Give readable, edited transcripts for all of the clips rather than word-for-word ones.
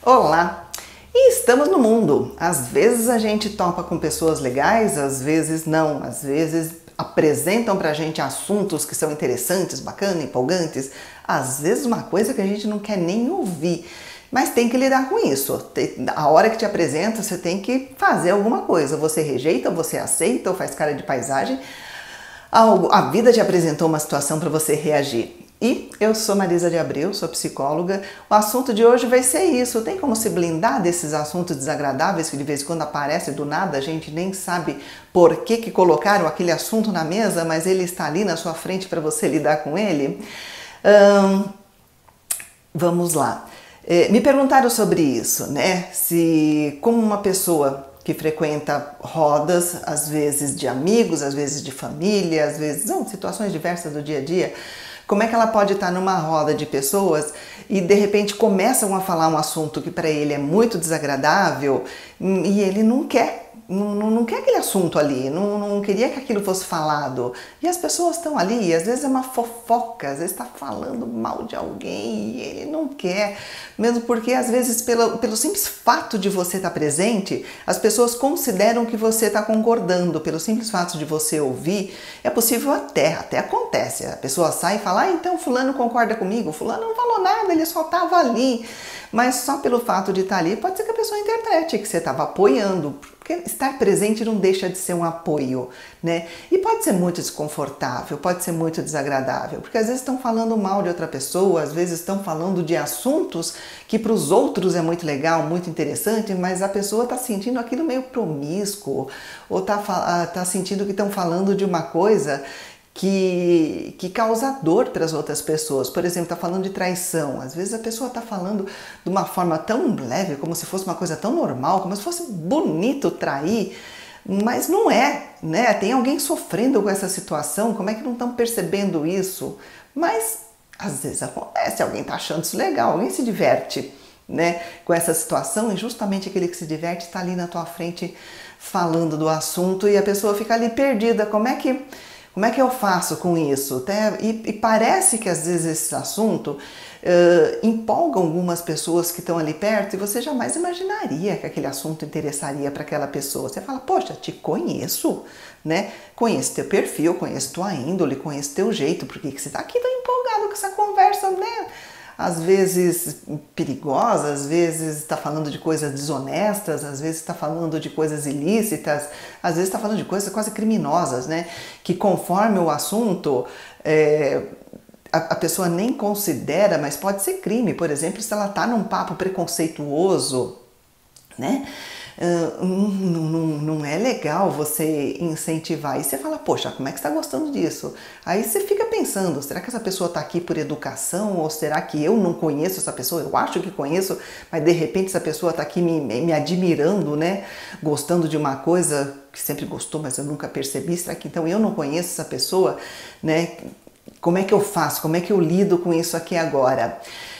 Olá! E estamos no mundo. Às vezes a gente topa com pessoas legais, às vezes não. Às vezes apresentam pra gente assuntos que são interessantes, bacanas, empolgantes. Às vezes uma coisa que a gente não quer nem ouvir. Mas tem que lidar com isso. A hora que te apresenta, você tem que fazer alguma coisa. Você rejeita, você aceita ou faz cara de paisagem. A vida te apresentou uma situação para você reagir. E eu sou Marisa de Abreu, sou psicóloga. O assunto de hoje vai ser isso. Tem como se blindar desses assuntos desagradáveis que de vez em quando aparecem do nada, a gente nem sabe por que colocaram aquele assunto na mesa, mas ele está ali na sua frente para você lidar com ele? Vamos lá. Me perguntaram sobre isso, né? Se como uma pessoa que frequenta rodas, às vezes de amigos, às vezes de família, às vezes situações diversas do dia a dia, como é que ela pode estar numa roda de pessoas e de repente começam a falar um assunto que para ele é muito desagradável e ele não quer aquele assunto ali, não queria que aquilo fosse falado. E as pessoas estão ali, e às vezes é uma fofoca, às vezes está falando mal de alguém e ele não quer. Mesmo porque às vezes pelo simples fato de você estar presente, as pessoas consideram que você está concordando. Pelo simples fato de você ouvir, é possível até acontece. A pessoa sai e fala, então fulano concorda comigo, fulano não falou nada, ele só estava ali. Mas só pelo fato de estar ali, pode ser que a pessoa interprete que você estava apoiando, porque estar presente não deixa de ser um apoio, né? E pode ser muito desconfortável, pode ser muito desagradável, porque às vezes estão falando mal de outra pessoa, às vezes estão falando de assuntos que para os outros é muito legal, muito interessante, mas a pessoa está sentindo aquilo meio promíscuo, ou tá sentindo que estão falando de uma coisa que causa dor para as outras pessoas. Por exemplo, está falando de traição. Às vezes a pessoa está falando de uma forma tão leve, como se fosse uma coisa tão normal, como se fosse bonito trair, mas não é, né? Tem alguém sofrendo com essa situação, como é que não estão percebendo isso? Mas às vezes acontece, alguém está achando isso legal, alguém se diverte, né, com essa situação, e justamente aquele que se diverte está ali na tua frente falando do assunto e a pessoa fica ali perdida. Como é que eu faço com isso? E parece que às vezes esse assunto empolga algumas pessoas que estão ali perto e você jamais imaginaria que aquele assunto interessaria para aquela pessoa. Você fala, poxa, te conheço, né? Conheço teu perfil, conheço tua índole, conheço teu jeito, por que você está aqui tão empolgado com essa conversa, né? Às vezes perigosa, às vezes está falando de coisas desonestas, às vezes está falando de coisas ilícitas, às vezes está falando de coisas quase criminosas, né? Que conforme o assunto, a pessoa nem considera, mas pode ser crime. Por exemplo, se ela está num papo preconceituoso, né? Não é legal você incentivar. E você fala, poxa, como é que você está gostando disso? Aí você fica pensando, será que essa pessoa está aqui por educação? Ou será que eu não conheço essa pessoa? Eu acho que conheço, mas de repente essa pessoa está aqui me admirando, né? Gostando de uma coisa que sempre gostou, mas eu nunca percebi. Será que então eu não conheço essa pessoa, né? Como é que eu faço? Como é que eu lido com isso aqui agora?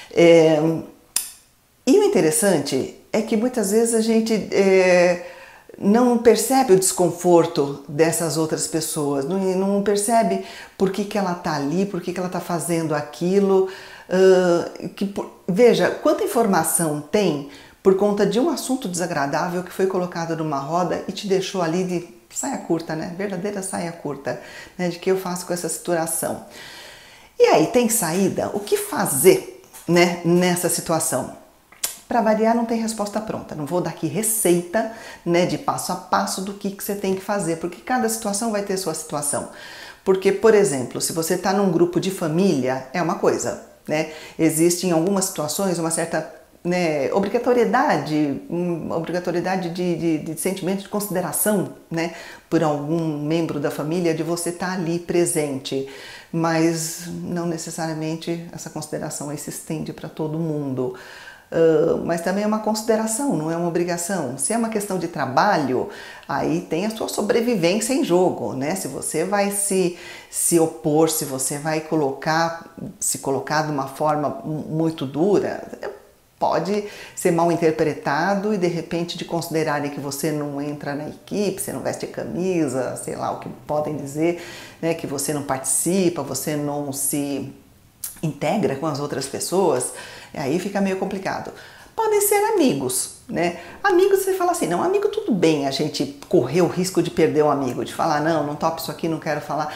E o interessante é que muitas vezes a gente não percebe o desconforto dessas outras pessoas, não percebe por que ela está ali, por que ela está fazendo aquilo. Veja, quanta informação tem por conta de um assunto desagradável que foi colocado numa roda e te deixou ali de saia curta, né? Verdadeira saia curta, né? De que eu faço com essa situação. E aí, tem saída? O que fazer, né, nessa situação? Para variar, não tem resposta pronta. Não vou dar aqui receita, né, de passo a passo do que você tem que fazer, porque cada situação vai ter sua situação. Porque, por exemplo, se você está num grupo de família, é uma coisa, né? Existe em algumas situações uma certa, né, obrigatoriedade de sentimento de consideração, né, por algum membro da família, de você estar ali presente. Mas não necessariamente essa consideração aí se estende para todo mundo. Mas também é uma consideração, não é uma obrigação. Se é uma questão de trabalho, aí tem a sua sobrevivência em jogo, né? Se você vai se opor, se você vai se colocar de uma forma muito dura, pode ser mal interpretado e de repente de considerarem que você não entra na equipe, você não veste camisa, sei lá o que podem dizer, né? Que você não participa, você não se integra com as outras pessoas, aí fica meio complicado. Podem ser amigos, né? Amigos, você fala assim, não, amigo tudo bem a gente correr o risco de perder um amigo, de falar, não topo isso aqui, não quero falar.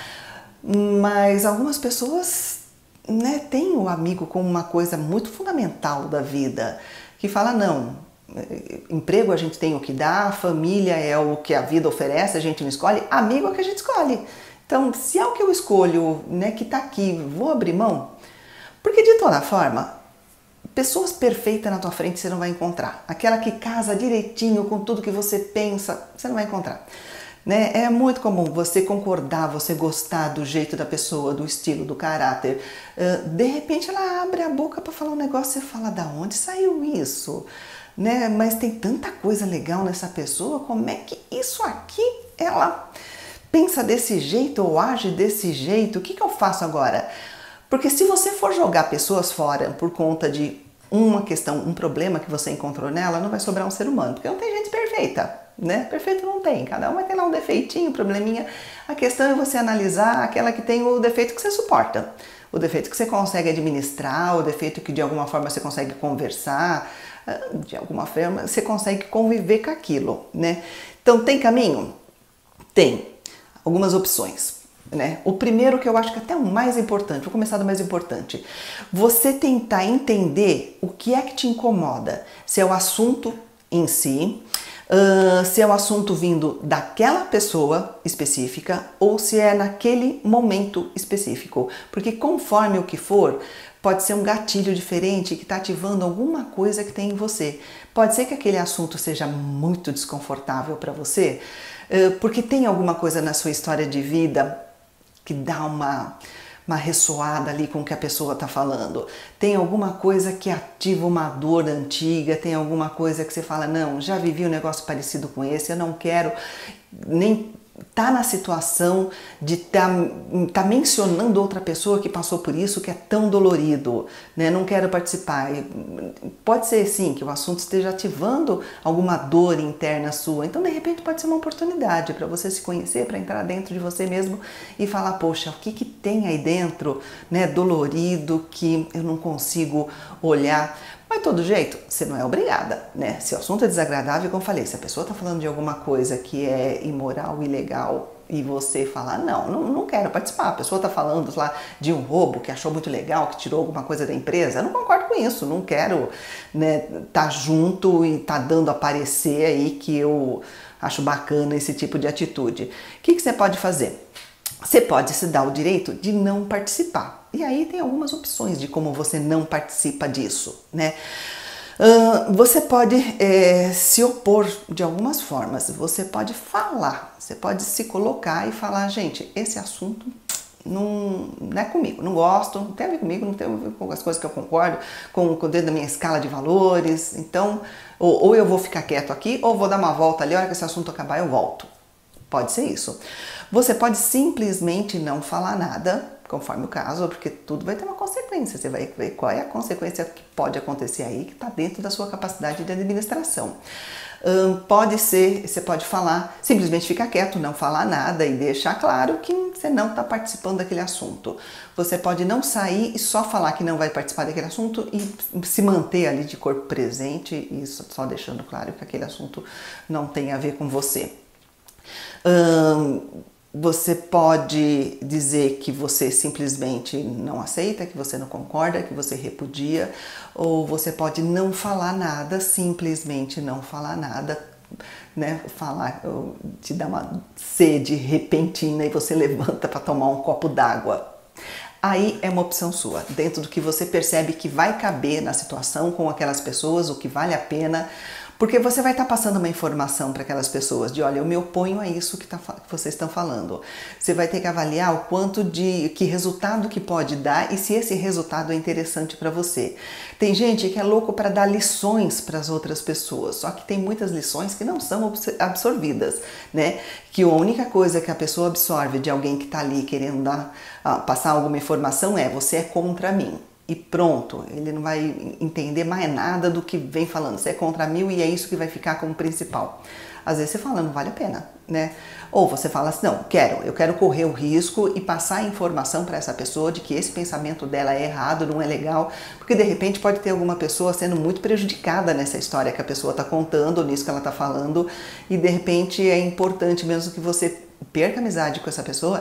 Mas algumas pessoas, né, têm o amigo como uma coisa muito fundamental da vida, que fala, não, emprego a gente tem o que dá, família é o que a vida oferece, a gente não escolhe, amigo é o que a gente escolhe. Então, se é o que eu escolho, né, que tá aqui, vou abrir mão? Porque de toda forma, pessoas perfeitas na tua frente você não vai encontrar. Aquela que casa direitinho com tudo que você pensa, você não vai encontrar. Né? É muito comum você concordar, você gostar do jeito da pessoa, do estilo, do caráter. De repente ela abre a boca para falar um negócio e você fala, da onde saiu isso? Né? Mas tem tanta coisa legal nessa pessoa, como é que isso aqui ela pensa desse jeito ou age desse jeito? O que eu faço agora? Porque se você for jogar pessoas fora por conta de uma questão, um problema que você encontrou nela, não vai sobrar um ser humano, porque não tem gente perfeita, né? Perfeito não tem, cada um vai ter lá um defeitinho, um probleminha. A questão é você analisar aquela que tem o defeito que você suporta, o defeito que você consegue administrar, o defeito que de alguma forma você consegue conversar, de alguma forma você consegue conviver com aquilo, né? Então tem caminho? Tem algumas opções. Né? O primeiro, que eu acho que até o mais importante, vou começar do mais importante, você tentar entender o que é que te incomoda, se é o assunto em si, se é o assunto vindo daquela pessoa específica ou se é naquele momento específico, porque conforme o que for, pode ser um gatilho diferente que está ativando alguma coisa que tem em você. Pode ser que aquele assunto seja muito desconfortável para você, porque tem alguma coisa na sua história de vida que dá uma ressoada ali com o que a pessoa está falando. Tem alguma coisa que ativa uma dor antiga, tem alguma coisa que você fala, não, já vivi um negócio parecido com esse, eu não quero nem tá na situação de tá mencionando outra pessoa que passou por isso, que é tão dolorido, né? Não quero participar. Pode ser sim que o assunto esteja ativando alguma dor interna sua. Então, de repente, pode ser uma oportunidade para você se conhecer, para entrar dentro de você mesmo e falar, poxa, o que que tem aí dentro, né, dolorido, que eu não consigo olhar. Mas de todo jeito, você não é obrigada, né? Se o assunto é desagradável, como eu falei, se a pessoa está falando de alguma coisa que é imoral, ilegal, e você falar, não quero participar, a pessoa está falando lá de um roubo que achou muito legal, que tirou alguma coisa da empresa, eu não concordo com isso, não quero, né, tá junto e tá dando a parecer aí que eu acho bacana esse tipo de atitude. O que você pode fazer? Você pode se dar o direito de não participar. E aí tem algumas opções de como você não participa disso, né? Você pode se opor de algumas formas. Você pode falar, você pode se colocar e falar, gente, esse assunto não é comigo, não gosto, não tem a ver comigo, não tem a ver com as coisas que eu concordo, com dentro da minha escala de valores. Então, ou eu vou ficar quieto aqui, ou vou dar uma volta ali, a hora que esse assunto acabar eu volto. Pode ser isso. Você pode simplesmente não falar nada, conforme o caso, porque tudo vai ter uma consequência. Você vai ver qual é a consequência que pode acontecer aí, que está dentro da sua capacidade de administração. Pode ser, você pode falar, simplesmente ficar quieto, não falar nada e deixar claro que você não está participando daquele assunto. Você pode não sair e só falar que não vai participar daquele assunto e se manter ali de corpo presente e só deixando claro que aquele assunto não tem a ver com você. Você pode dizer que você simplesmente não aceita, que você não concorda, que você repudia, ou você pode não falar nada, simplesmente não falar nada, né? Falar, te dá uma sede repentina e você levanta para tomar um copo d'água. Aí é uma opção sua, dentro do que você percebe que vai caber na situação com aquelas pessoas, o que vale a pena. Porque você vai estar passando uma informação para aquelas pessoas de, olha, eu me oponho a isso que vocês estão falando. Você vai ter que avaliar o quanto que resultado que pode dar e se esse resultado é interessante para você. Tem gente que é louco para dar lições para as outras pessoas, só que tem muitas lições que não são absorvidas, né? Que a única coisa que a pessoa absorve de alguém que está ali querendo passar alguma informação é, você é contra mim. e pronto, ele não vai entender mais nada do que vem falando. Você é contra 1000 e é isso que vai ficar como principal. Às vezes você fala, não vale a pena, né? Ou você fala assim, não, eu quero correr o risco e passar a informação para essa pessoa de que esse pensamento dela é errado, não é legal, porque de repente pode ter alguma pessoa sendo muito prejudicada nessa história que a pessoa está contando, nisso que ela está falando, e de repente é importante mesmo que você perca amizade com essa pessoa,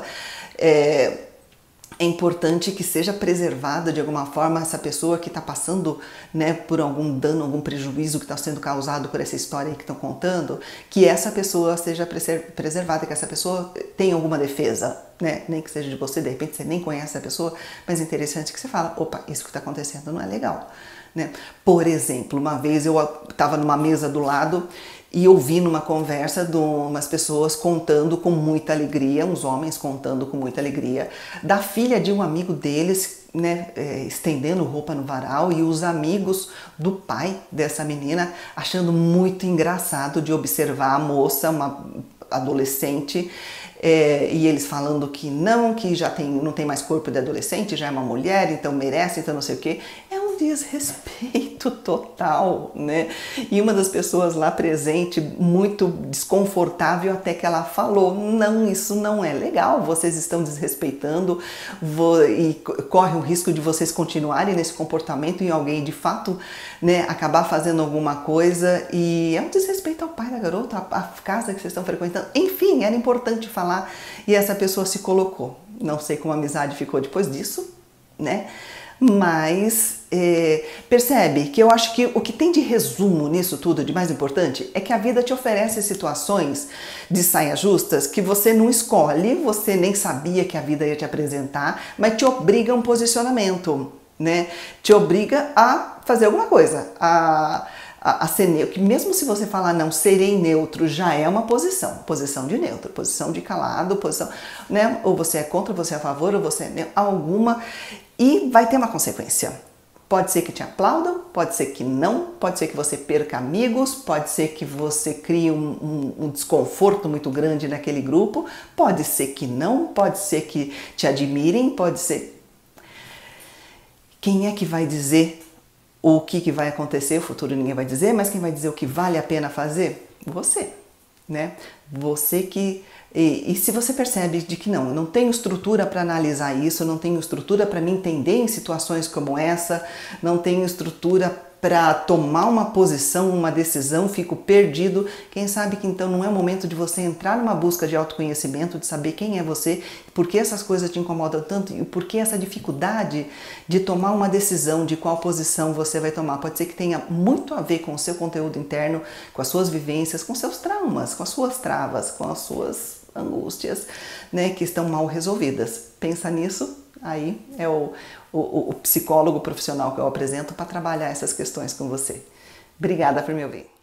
é importante que seja preservada de alguma forma essa pessoa que está passando, né, por algum dano, algum prejuízo que está sendo causado por essa história que estão contando, que essa pessoa seja preservada, que essa pessoa tenha alguma defesa, né? Nem que seja de você, de repente você nem conhece a pessoa, mas é interessante que você fala, opa, isso que está acontecendo não é legal, né? Por exemplo, uma vez eu estava numa mesa do lado e ouvi numa conversa de umas pessoas contando com muita alegria, uns homens contando com muita alegria, da filha de um amigo deles, né, estendendo roupa no varal, e os amigos do pai dessa menina achando muito engraçado de observar a moça, uma adolescente, e eles falando que já não tem mais corpo de adolescente, já é uma mulher, então merece, então não sei o quê. É um desrespeito total, né? E uma das pessoas lá presente, muito desconfortável, até que ela falou, não, isso não é legal, vocês estão desrespeitando e corre o risco de vocês continuarem nesse comportamento e alguém de fato, né, acabar fazendo alguma coisa, e é um desrespeito ao pai da garota, à casa que vocês estão frequentando. Enfim, era importante falar e essa pessoa se colocou. Não sei como a amizade ficou depois disso, né? Mas percebe que eu acho que o que tem de resumo nisso tudo, de mais importante, é que a vida te oferece situações de saias justas que você não escolhe, você nem sabia que a vida ia te apresentar, mas te obriga a um posicionamento, né? Te obriga a fazer alguma coisa, a ser neutro, que mesmo se você falar não, serei neutro, já é uma posição de neutro, posição de calado, posição, né? Ou você é contra, ou você é a favor, ou você é neutro, alguma, e vai ter uma consequência. Pode ser que te aplaudam, pode ser que não, pode ser que você perca amigos, pode ser que você crie um desconforto muito grande naquele grupo, pode ser que não, pode ser que te admirem, pode ser... Quem é que vai dizer o que vai acontecer? O futuro ninguém vai dizer, mas quem vai dizer o que vale a pena fazer? Você, né? Você que... E se você percebe de que não, eu não tenho estrutura para analisar isso, eu não tenho estrutura para me entender em situações como essa, não tenho estrutura para tomar uma posição, uma decisão, fico perdido, quem sabe que então não é o momento de você entrar numa busca de autoconhecimento, de saber quem é você, por que essas coisas te incomodam tanto e por que essa dificuldade de tomar uma decisão de qual posição você vai tomar. Pode ser que tenha muito a ver com o seu conteúdo interno, com as suas vivências, com seus traumas, com as suas travas, com as suas angústias, né, que estão mal resolvidas. Pensa nisso, aí é o psicólogo profissional que eu apresento para trabalhar essas questões com você. Obrigada por me ouvir.